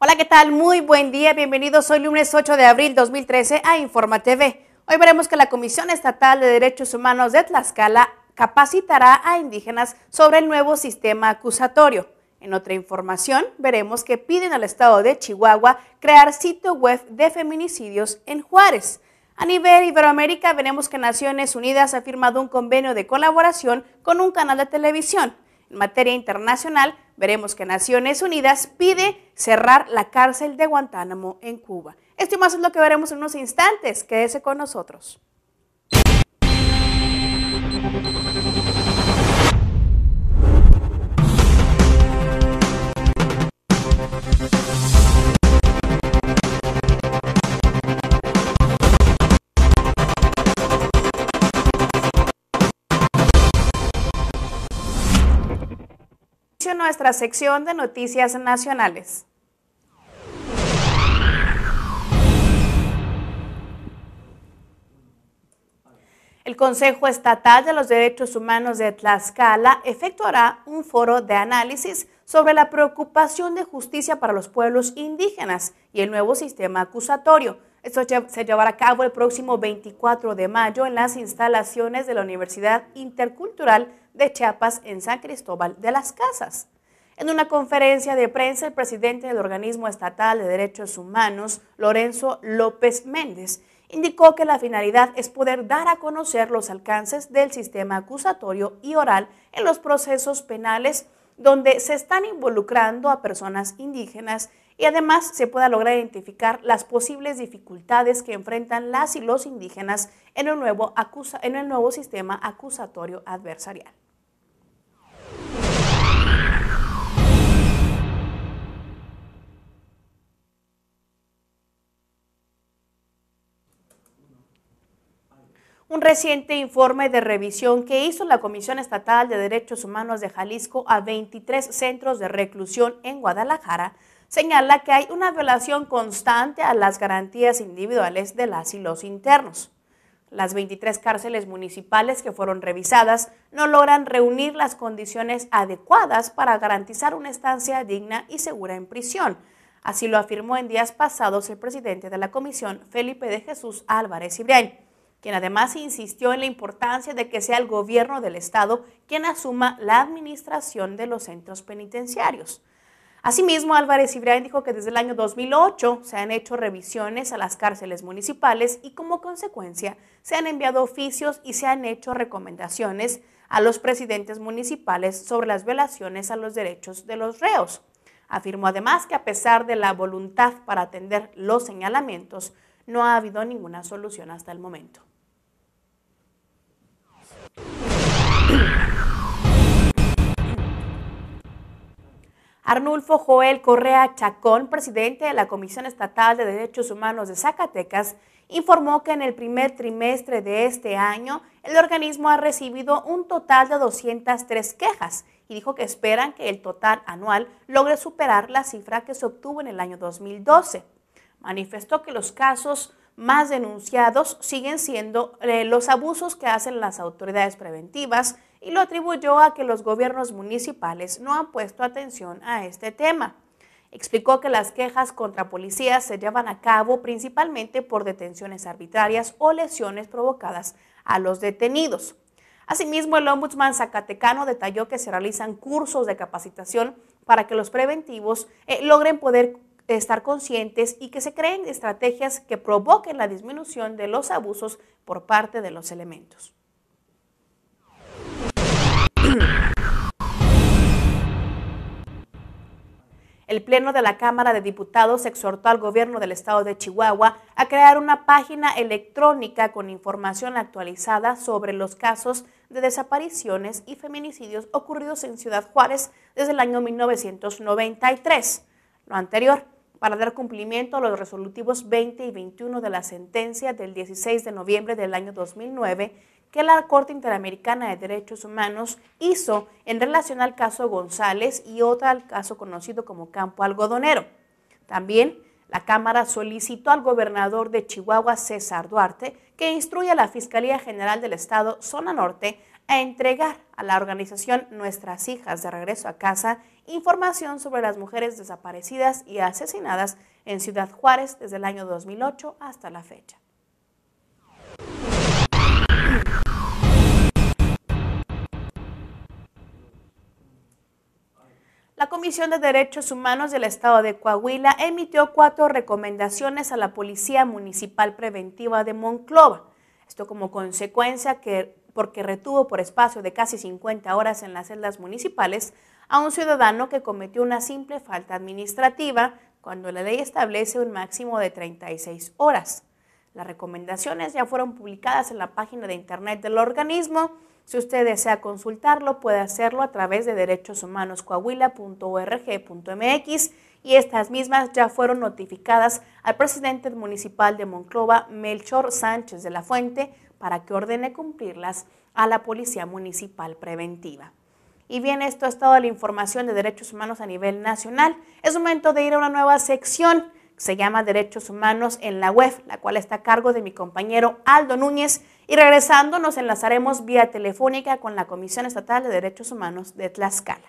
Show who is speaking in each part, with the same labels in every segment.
Speaker 1: Hola, ¿qué tal? Muy buen día, bienvenidos hoy lunes 8 de abril 2013 a Informa TV. Hoy veremos que la Comisión Estatal de Derechos Humanos de Tlaxcala capacitará a indígenas sobre el nuevo sistema acusatorio. En otra información, veremos que piden al Estado de Chihuahua crear sitio web de feminicidios en Juárez. A nivel Iberoamérica, veremos que Naciones Unidas ha firmado un convenio de colaboración con un canal de televisión. En materia internacional, veremos que Naciones Unidas pide cerrar la cárcel de Guantánamo en Cuba. Esto y más es lo que veremos en unos instantes. Quédese con nosotros. Nuestra sección de noticias nacionales. El Consejo Estatal de los Derechos Humanos de Tlaxcala efectuará un foro de análisis sobre la preocupación de justicia para los pueblos indígenas y el nuevo sistema acusatorio. Esto se llevará a cabo el próximo 24 de mayo en las instalaciones de la Universidad Intercultural de Chiapas en San Cristóbal de las Casas. En una conferencia de prensa, el presidente del Organismo Estatal de Derechos Humanos, Lorenzo López Méndez, indicó que la finalidad es poder dar a conocer los alcances del sistema acusatorio y oral en los procesos penales donde se están involucrando a personas indígenas y además se pueda lograr identificar las posibles dificultades que enfrentan las y los indígenas en el nuevo sistema acusatorio adversarial. Un reciente informe de revisión que hizo la Comisión Estatal de Derechos Humanos de Jalisco a 23 centros de reclusión en Guadalajara señala que hay una violación constante a las garantías individuales de las y los internos. Las 23 cárceles municipales que fueron revisadas no logran reunir las condiciones adecuadas para garantizar una estancia digna y segura en prisión. Así lo afirmó en días pasados el presidente de la comisión, Felipe de Jesús Álvarez Ibrián, quien además insistió en la importancia de que sea el gobierno del estado quien asuma la administración de los centros penitenciarios. Asimismo, Álvarez Ibrián dijo que desde el año 2008 se han hecho revisiones a las cárceles municipales y como consecuencia se han enviado oficios y se han hecho recomendaciones a los presidentes municipales sobre las violaciones a los derechos de los reos. Afirmó además que a pesar de la voluntad para atender los señalamientos, no ha habido ninguna solución hasta el momento. Arnulfo Joel Correa Chacón, presidente de la Comisión Estatal de Derechos Humanos de Zacatecas, informó que en el primer trimestre de este año el organismo ha recibido un total de 203 quejas y dijo que esperan que el total anual logre superar la cifra que se obtuvo en el año 2012. Manifestó que los casos más denunciados siguen siendo los abusos que hacen las autoridades preventivas y lo atribuyó a que los gobiernos municipales no han puesto atención a este tema. Explicó que las quejas contra policías se llevan a cabo principalmente por detenciones arbitrarias o lesiones provocadas a los detenidos. Asimismo, el ombudsman zacatecano detalló que se realizan cursos de capacitación para que los preventivos logren poder estar conscientes y que se creen estrategias que provoquen la disminución de los abusos por parte de los elementos. El Pleno de la Cámara de Diputados exhortó al gobierno del estado de Chihuahua a crear una página electrónica con información actualizada sobre los casos de desapariciones y feminicidios ocurridos en Ciudad Juárez desde el año 1993. Lo anterior, para dar cumplimiento a los resolutivos 20 y 21 de la sentencia del 16 de noviembre del año 2009 que la Corte Interamericana de Derechos Humanos hizo en relación al caso González y otro al caso conocido como Campo Algodonero. También la Cámara solicitó al gobernador de Chihuahua, César Duarte, que instruya a la Fiscalía General del Estado, Zona Norte, a entregar a la organización Nuestras Hijas de Regreso a Casa información sobre las mujeres desaparecidas y asesinadas en Ciudad Juárez desde el año 2008 hasta la fecha. La Comisión de Derechos Humanos del Estado de Coahuila emitió 4 recomendaciones a la Policía Municipal Preventiva de Monclova. Esto como consecuencia porque retuvo por espacio de casi 50 horas en las celdas municipales a un ciudadano que cometió una simple falta administrativa cuando la ley establece un máximo de 36 horas. Las recomendaciones ya fueron publicadas en la página de internet del organismo. Si usted desea consultarlo, puede hacerlo a través de derechoshumanoscoahuila.org.mx y estas mismas ya fueron notificadas al presidente municipal de Monclova, Melchor Sánchez de la Fuente, para que ordene cumplirlas a la Policía Municipal Preventiva. Y bien, esto es toda la información de derechos humanos a nivel nacional. Es momento de ir a una nueva sección que se llama Derechos Humanos en la Web, la cual está a cargo de mi compañero Aldo Núñez. Y regresando, nos enlazaremos vía telefónica con la Comisión Estatal de Derechos Humanos de Tlaxcala.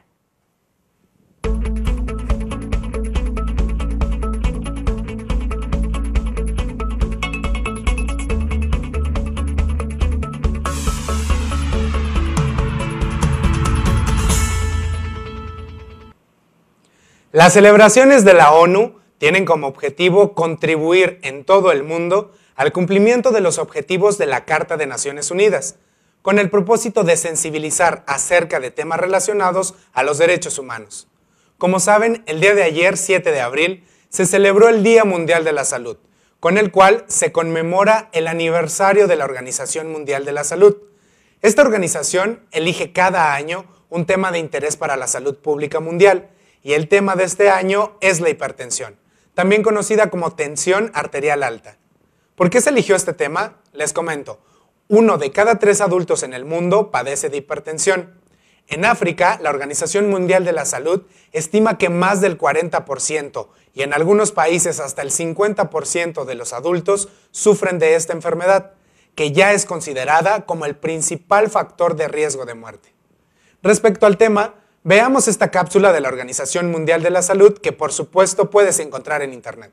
Speaker 2: Las celebraciones de la ONU tienen como objetivo contribuir en todo el mundo al cumplimiento de los objetivos de la Carta de Naciones Unidas, con el propósito de sensibilizar acerca de temas relacionados a los derechos humanos. Como saben, el día de ayer, 7 de abril, se celebró el Día Mundial de la Salud, con el cual se conmemora el aniversario de la Organización Mundial de la Salud. Esta organización elige cada año un tema de interés para la salud pública mundial, y el tema de este año es la hipertensión, también conocida como tensión arterial alta. ¿Por qué se eligió este tema? Les comento. 1 de cada 3 adultos en el mundo padece de hipertensión. En África, la Organización Mundial de la Salud estima que más del 40% y en algunos países hasta el 50% de los adultos sufren de esta enfermedad, que ya es considerada como el principal factor de riesgo de muerte. Respecto al tema, veamos esta cápsula de la Organización Mundial de la Salud que por supuesto puedes encontrar en internet.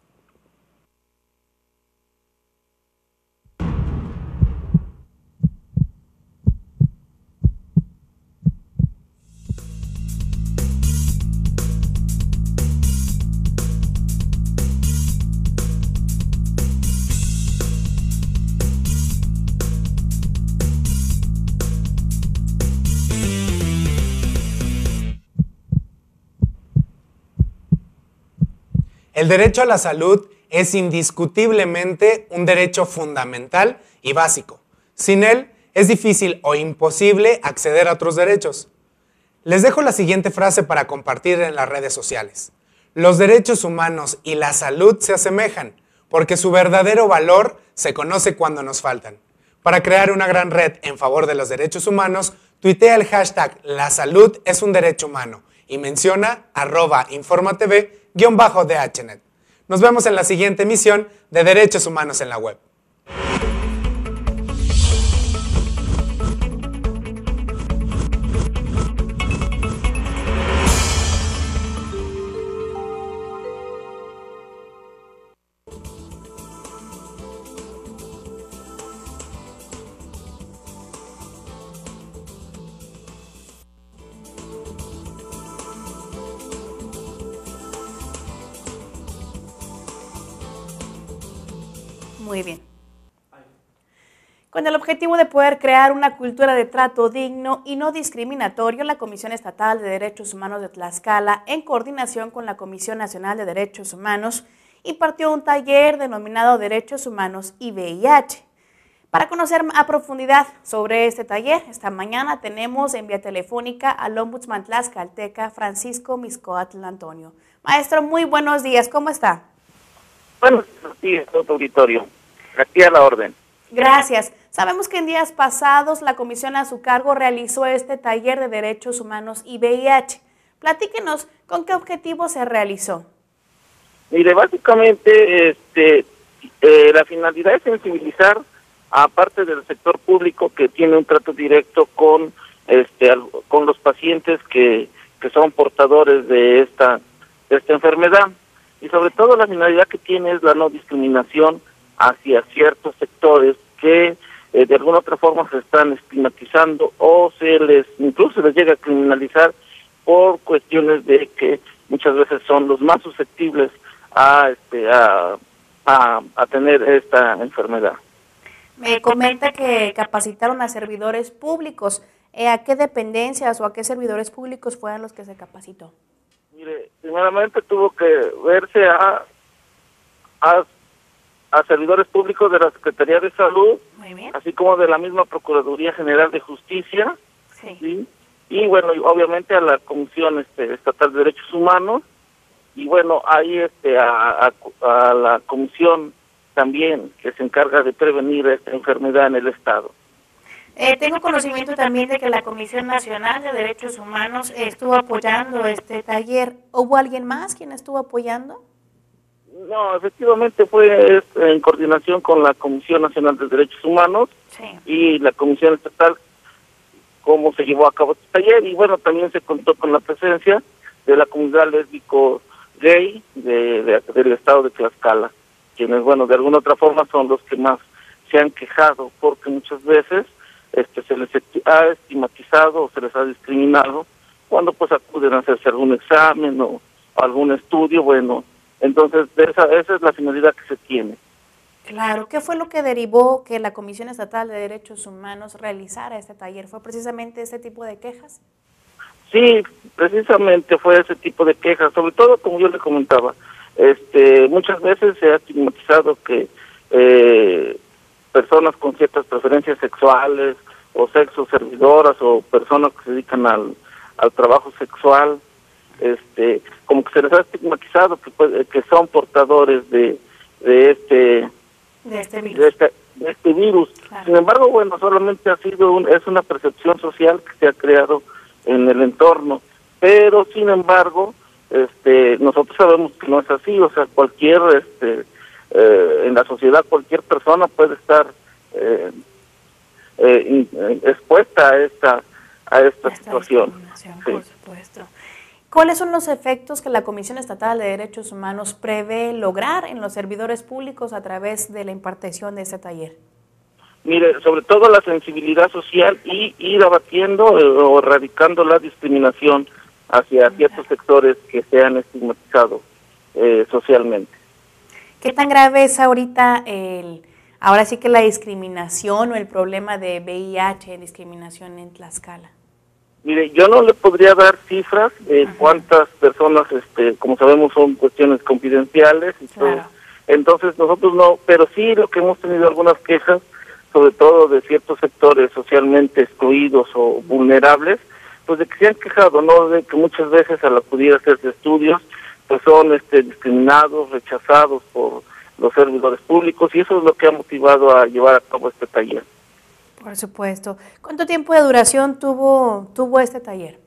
Speaker 2: El derecho a la salud es indiscutiblemente un derecho fundamental y básico. Sin él, es difícil o imposible acceder a otros derechos. Les dejo la siguiente frase para compartir en las redes sociales. Los derechos humanos y la salud se asemejan, porque su verdadero valor se conoce cuando nos faltan. Para crear una gran red en favor de los derechos humanos, tuitea el hashtag La Salud es un derecho humano y menciona @informatv_DHNet. Nos vemos en la siguiente emisión de Derechos Humanos en la Web.
Speaker 1: Muy bien. Con el objetivo de poder crear una cultura de trato digno y no discriminatorio, la Comisión Estatal de Derechos Humanos de Tlaxcala, en coordinación con la Comisión Nacional de Derechos Humanos, impartió un taller denominado Derechos Humanos y VIH. Para conocer a profundidad sobre este taller, esta mañana tenemos en vía telefónica al ombudsman tlaxcalteca Francisco Miscoatl Antonio. Maestro, muy buenos días, ¿cómo está?
Speaker 3: Buenos días, todo auditorio. Aquí a la orden.
Speaker 1: Gracias. Sabemos que en días pasados la comisión a su cargo realizó este taller de Derechos Humanos y VIH. Platíquenos, ¿con qué objetivo se realizó?
Speaker 3: Mire, básicamente la finalidad es sensibilizar aparte del sector público que tiene un trato directo con con los pacientes que son portadores de esta enfermedad. Y sobre todo la finalidad que tiene es la no discriminación hacia ciertos sectores que de alguna otra forma se están estigmatizando o incluso se les llega a criminalizar por cuestiones de que muchas veces son los más susceptibles a tener esta enfermedad.
Speaker 1: Me comenta que capacitaron a servidores públicos. ¿A qué dependencias o a qué servidores públicos fueron los que se capacitó?
Speaker 3: Mire, primeramente tuvo que verse a servidores públicos de la Secretaría de Salud, así como de la misma Procuraduría General de Justicia, ¿sí? Y bueno, y obviamente a la Comisión Estatal de Derechos Humanos, y bueno, ahí a la comisión también que se encarga de prevenir esta enfermedad en el Estado.
Speaker 1: Tengo conocimiento también de que la Comisión Nacional de Derechos Humanos estuvo apoyando este taller. ¿Hubo alguien más quien estuvo apoyando?
Speaker 3: No, efectivamente fue en coordinación con la Comisión Nacional de Derechos Humanos y la Comisión Estatal cómo se llevó a cabo este taller, y bueno, también se contó con la presencia de la comunidad lésbico-gay del estado de Tlaxcala, quienes, bueno, de alguna otra forma son los que más se han quejado, porque muchas veces se les ha estigmatizado o se les ha discriminado cuando pues acuden a hacerse algún examen o algún estudio. Bueno, entonces esa es la finalidad que se tiene.
Speaker 1: Claro, ¿qué fue lo que derivó que la Comisión Estatal de Derechos Humanos realizara este taller? ¿Fue precisamente este tipo de quejas?
Speaker 3: Sí, precisamente fue ese tipo de quejas, sobre todo como yo le comentaba, muchas veces se ha estigmatizado que personas con ciertas preferencias sexuales o sexo servidoras o personas que se dedican al trabajo sexual, como que se les ha estigmatizado que son portadores de este virus. Claro. Sin embargo, bueno, solamente es una percepción social que se ha creado en el entorno, pero sin embargo, nosotros sabemos que no es así. O sea, cualquier en la sociedad cualquier persona puede estar expuesta a esta situación.
Speaker 1: Sí. Por supuesto. ¿Cuáles son los efectos que la Comisión Estatal de Derechos Humanos prevé lograr en los servidores públicos a través de la impartición de este taller?
Speaker 3: Mire, sobre todo la sensibilidad social y ir abatiendo o erradicando la discriminación hacia ciertos sectores que se han estigmatizado socialmente.
Speaker 1: ¿Qué tan grave es ahorita ahora sí que la discriminación o el problema de VIH, discriminación en Tlaxcala?
Speaker 3: Mire, yo no le podría dar cifras de cuántas personas, como sabemos, son cuestiones confidenciales y todo. Entonces nosotros no, pero sí lo que hemos tenido algunas quejas, sobre todo de ciertos sectores socialmente excluidos o vulnerables, pues de que se han quejado, ¿no? De que muchas veces al acudir a hacerse estudios, pues son discriminados, rechazados por los servidores públicos, y eso es lo que ha motivado a llevar a cabo este taller.
Speaker 1: Por supuesto. ¿Cuánto tiempo de duración tuvo este taller?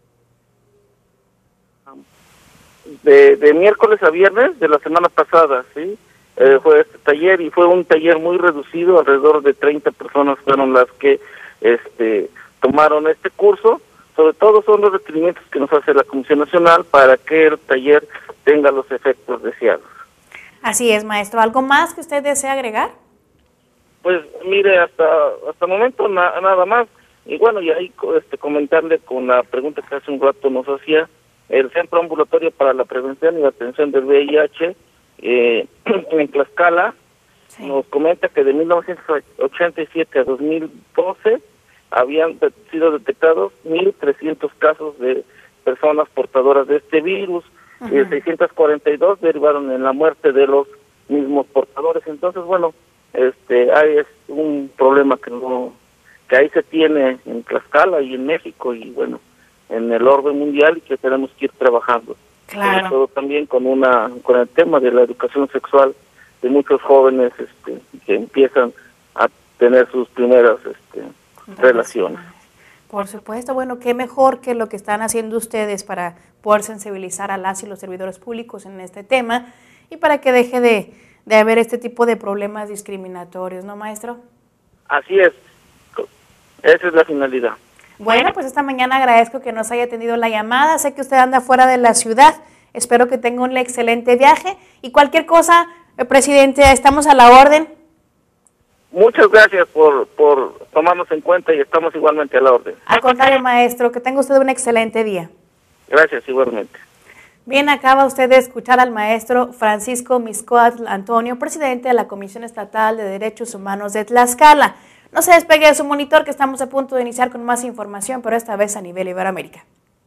Speaker 3: De miércoles a viernes de la semana pasada, ¿sí? Fue este taller, y fue un taller muy reducido, alrededor de 30 personas fueron las que tomaron este curso. Sobre todo son los requerimientos que nos hace la Comisión Nacional para que el taller tenga los efectos deseados. Así
Speaker 1: es, maestro. ¿Algo más que usted desea agregar?
Speaker 3: Pues mire, hasta el momento nada más. Y bueno, y ahí comentarle con la pregunta que hace un rato nos hacía, el Centro Ambulatorio para la Prevención y la Atención del VIH en Tlaxcala, nos comenta que de 1987 a 2012 habían sido detectados 1.300 casos de personas portadoras de este virus, y 642 derivaron en la muerte de los mismos portadores. Entonces, bueno, hay un problema que ahí se tiene en Tlaxcala y en México, y bueno, en el orden mundial, y que tenemos que ir trabajando.
Speaker 1: Claro.
Speaker 3: Sobre todo también con el tema de la educación sexual de muchos jóvenes que empiezan a tener sus primeras relaciones.
Speaker 1: Por supuesto. Bueno, qué mejor que lo que están haciendo ustedes para poder sensibilizar a las y los servidores públicos en este tema, y para que deje de haber este tipo de problemas discriminatorios, ¿no, maestro?
Speaker 3: Así es, esa es la finalidad.
Speaker 1: Bueno, pues esta mañana agradezco que nos haya atendido la llamada. Sé que usted anda fuera de la ciudad. Espero que tenga un excelente viaje. Y cualquier cosa, presidente, estamos a la orden.
Speaker 3: Muchas gracias por tomarnos en cuenta y estamos igualmente a la orden.
Speaker 1: Al contrario, maestro, que tenga usted un excelente día.
Speaker 3: Gracias, igualmente.
Speaker 1: Bien, acaba usted de escuchar al maestro Francisco Mixcoatl Antonio, presidente de la Comisión Estatal de Derechos Humanos de Tlaxcala. No se despegue de su monitor, que estamos a punto de iniciar con más información, pero esta vez a nivel Iberoamérica.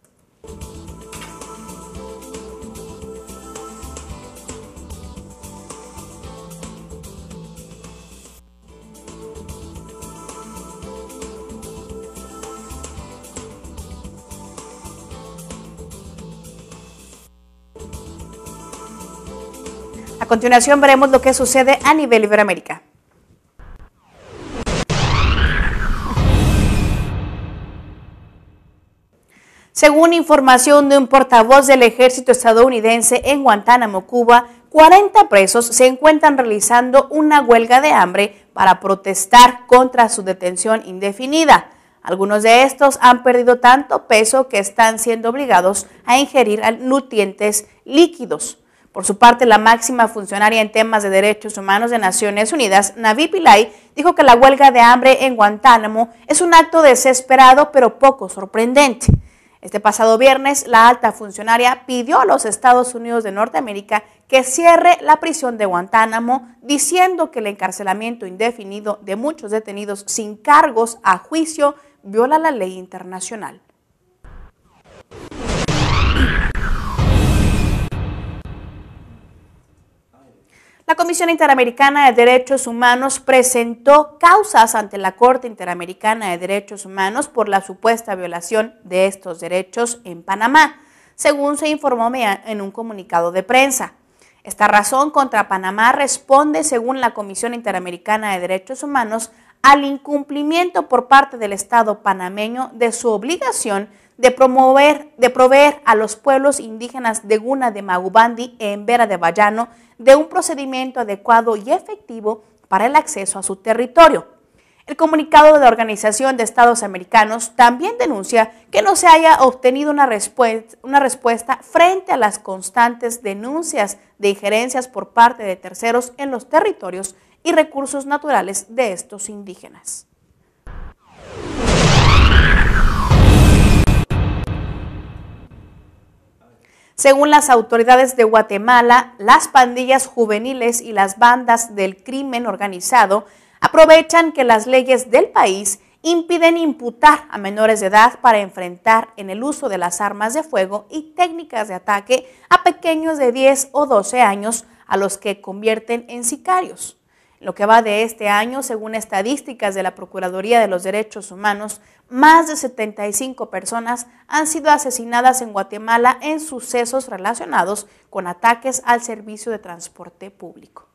Speaker 1: A continuación veremos lo que sucede a nivel Iberoamérica. Según información de un portavoz del ejército estadounidense en Guantánamo, Cuba, 40 presos se encuentran realizando una huelga de hambre para protestar contra su detención indefinida. Algunos de estos han perdido tanto peso que están siendo obligados a ingerir nutrientes líquidos. Por su parte, la máxima funcionaria en temas de derechos humanos de Naciones Unidas, Navi Pillay, dijo que la huelga de hambre en Guantánamo es un acto desesperado pero poco sorprendente. Este pasado viernes, la alta funcionaria pidió a los Estados Unidos de Norteamérica que cierre la prisión de Guantánamo, diciendo que el encarcelamiento indefinido de muchos detenidos sin cargos a juicio viola la ley internacional. La Comisión Interamericana de Derechos Humanos presentó causas ante la Corte Interamericana de Derechos Humanos por la supuesta violación de estos derechos en Panamá, según se informó en un comunicado de prensa. Esta razón contra Panamá responde, según la Comisión Interamericana de Derechos Humanos, al incumplimiento por parte del Estado panameño de su obligación de proveer a los pueblos indígenas de Guna de Magubandi en Vera de Bayano de un procedimiento adecuado y efectivo para el acceso a su territorio. El comunicado de la Organización de Estados Americanos también denuncia que no se haya obtenido una respuesta frente a las constantes denuncias de injerencias por parte de terceros en los territorios y recursos naturales de estos indígenas. Según las autoridades de Guatemala, las pandillas juveniles y las bandas del crimen organizado aprovechan que las leyes del país impiden imputar a menores de edad para enfrentar en el uso de las armas de fuego y técnicas de ataque a pequeños de 10 o 12 años, a los que convierten en sicarios. En lo que va de este año, según estadísticas de la Procuraduría de los Derechos Humanos, más de 75 personas han sido asesinadas en Guatemala en sucesos relacionados con ataques al servicio de transporte público.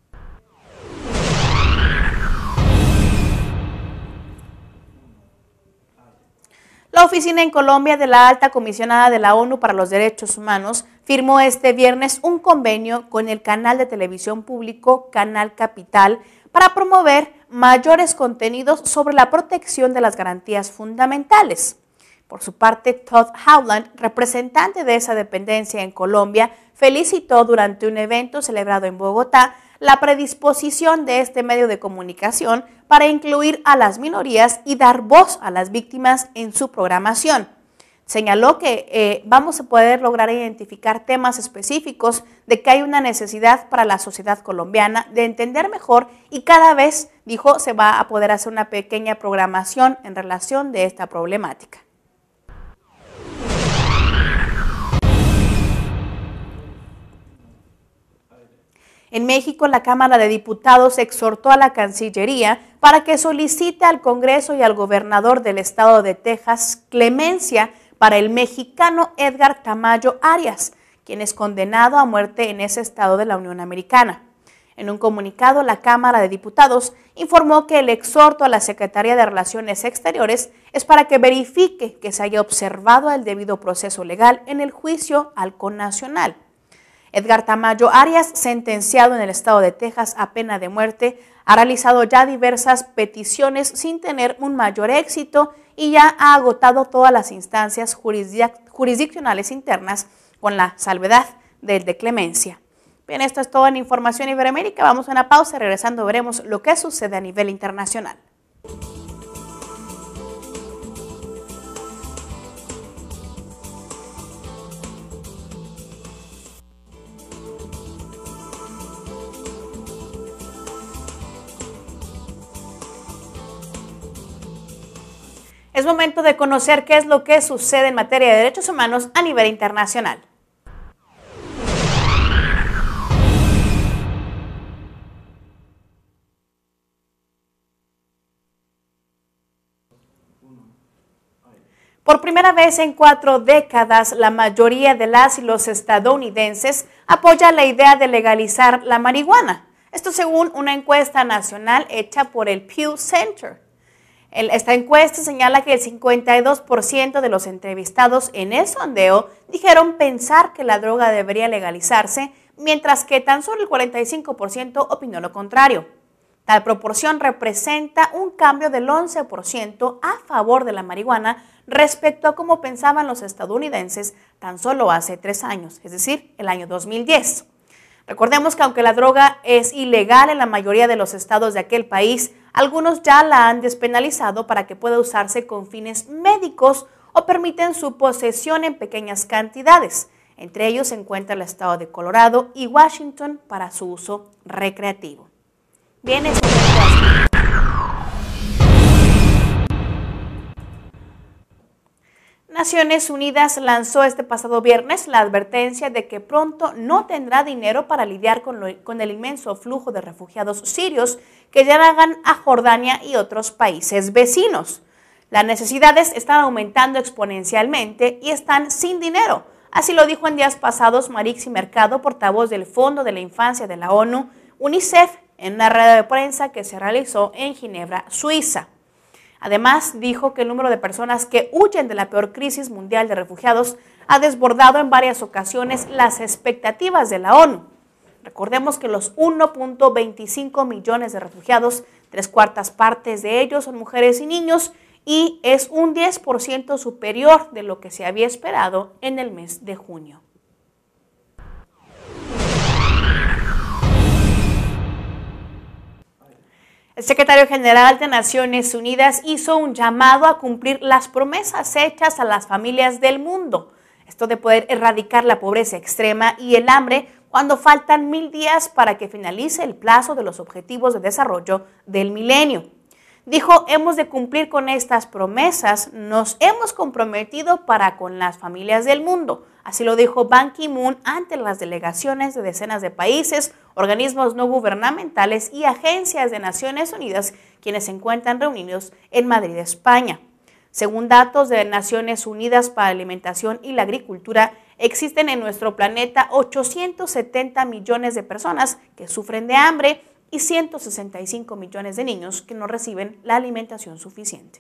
Speaker 1: La oficina en Colombia de la Alta Comisionada de la ONU para los Derechos Humanos firmó este viernes un convenio con el canal de televisión público Canal Capital para promover mayores contenidos sobre la protección de las garantías fundamentales. Por su parte, Todd Howland, representante de esa dependencia en Colombia, felicitó durante un evento celebrado en Bogotá la predisposición de este medio de comunicación para incluir a las minorías y dar voz a las víctimas en su programación. Señaló que vamos a poder lograr identificar temas específicos de que hay una necesidad para la sociedad colombiana de entender mejor y cada vez, dijo, se va a poder hacer una pequeña programación en relación de esta problemática. En México, la Cámara de Diputados exhortó a la Cancillería para que solicite al Congreso y al gobernador del estado de Texas clemencia para el mexicano Edgar Tamayo Arias, quien es condenado a muerte en ese estado de la Unión Americana. En un comunicado, la Cámara de Diputados informó que el exhorto a la Secretaría de Relaciones Exteriores es para que verifique que se haya observado el debido proceso legal en el juicio al connacional. Edgar Tamayo Arias, sentenciado en el estado de Texas a pena de muerte, Ha realizado ya diversas peticiones sin tener un mayor éxito y ya ha agotado todas las instancias jurisdiccionales internas con la salvedad del de clemencia. Bien, esto es todo en Información Iberoamérica. Vamos a una pausa y regresando veremos lo que sucede a nivel internacional. Es momento de conocer qué es lo que sucede en materia de derechos humanos a nivel internacional. Por primera vez en 4 décadas, la mayoría de las y los estadounidenses apoya la idea de legalizar la marihuana. Esto según una encuesta nacional hecha por el Pew Center. Esta encuesta señala que el 52% de los entrevistados en el sondeo dijeron pensar que la droga debería legalizarse, mientras que tan solo el 45% opinó lo contrario. Tal proporción representa un cambio del 11% a favor de la marihuana respecto a cómo pensaban los estadounidenses tan solo hace 3 años, es decir, el año 2010. Recordemos que aunque la droga es ilegal en la mayoría de los estados de aquel país, algunos ya la han despenalizado para que pueda usarse con fines médicos o permiten su posesión en pequeñas cantidades. Entre ellos se encuentra el estado de Colorado y Washington para su uso recreativo. Bien, es Naciones Unidas lanzó este pasado viernes la advertencia de que pronto no tendrá dinero para lidiar con el inmenso flujo de refugiados sirios que llegan a Jordania y otros países vecinos. Las necesidades están aumentando exponencialmente y están sin dinero. Así lo dijo en días pasados Marixi Mercado, portavoz del Fondo de la Infancia de la ONU, UNICEF, en una rueda de prensa que se realizó en Ginebra, Suiza. Además, dijo que el número de personas que huyen de la peor crisis mundial de refugiados ha desbordado en varias ocasiones las expectativas de la ONU. Recordemos que los 1.25 millones de refugiados, 3/4 partes de ellos son mujeres y niños, y es un 10% superior de lo que se había esperado en el mes de junio. El secretario general de Naciones Unidas hizo un llamado a cumplir las promesas hechas a las familias del mundo. Esto de poder erradicar la pobreza extrema y el hambre cuando faltan 1000 días para que finalice el plazo de los Objetivos de Desarrollo del Milenio. Dijo, hemos de cumplir con estas promesas, nos hemos comprometido para con las familias del mundo. Así lo dijo Ban Ki-moon ante las delegaciones de decenas de países, organismos no gubernamentales y agencias de Naciones Unidas, quienes se encuentran reunidos en Madrid, España. Según datos de Naciones Unidas para la Alimentación y la Agricultura, existen en nuestro planeta 870 millones de personas que sufren de hambre y 165 millones de niños que no reciben la alimentación suficiente.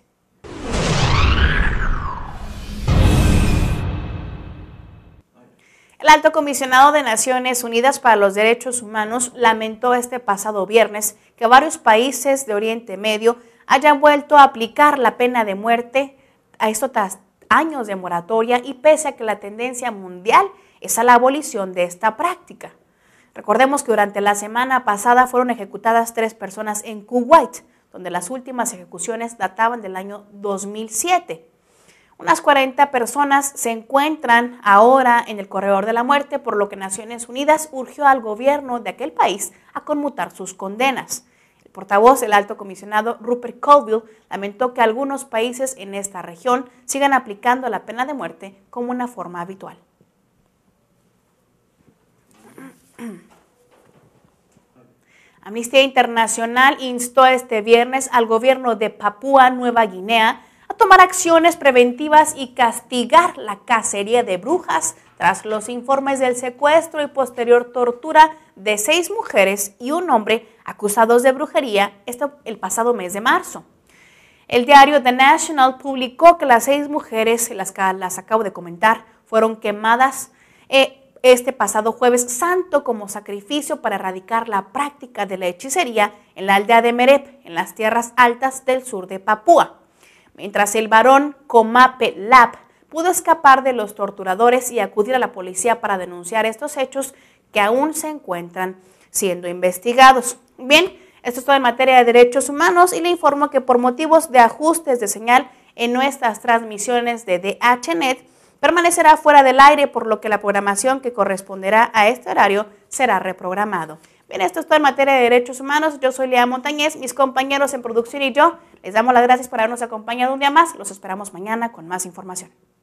Speaker 1: El Alto Comisionado de Naciones Unidas para los Derechos Humanos lamentó este pasado viernes que varios países de Oriente Medio hayan vuelto a aplicar la pena de muerte a estos tras años de moratoria y pese a que la tendencia mundial es a la abolición de esta práctica. Recordemos que durante la semana pasada fueron ejecutadas 3 personas en Kuwait, donde las últimas ejecuciones databan del año 2007. Unas 40 personas se encuentran ahora en el corredor de la muerte, por lo que Naciones Unidas urgió al gobierno de aquel país a conmutar sus condenas. El portavoz del Alto Comisionado Rupert Colville lamentó que algunos países en esta región sigan aplicando la pena de muerte como una forma habitual. Amnistía Internacional instó este viernes al gobierno de Papúa Nueva Guinea a tomar acciones preventivas y castigar la cacería de brujas tras los informes del secuestro y posterior tortura de 6 mujeres y un hombre acusados de brujería el pasado mes de marzo. El diario The National publicó que las 6 mujeres, las acabo de comentar, fueron quemadas este pasado Jueves Santo como sacrificio para erradicar la práctica de la hechicería en la aldea de Merep, en las tierras altas del sur de Papúa. Mientras el varón Komape Lap pudo escapar de los torturadores y acudir a la policía para denunciar estos hechos que aún se encuentran siendo investigados. Bien, esto es todo en materia de derechos humanos y le informo que por motivos de ajustes de señal en nuestras transmisiones de DHNet permanecerá fuera del aire, por lo que la programación que corresponderá a este horario será reprogramado. Bien, esto es todo en materia de derechos humanos. Yo soy Lea Montañez, mis compañeros en producción y yo les damos las gracias por habernos acompañado un día más. Los esperamos mañana con más información.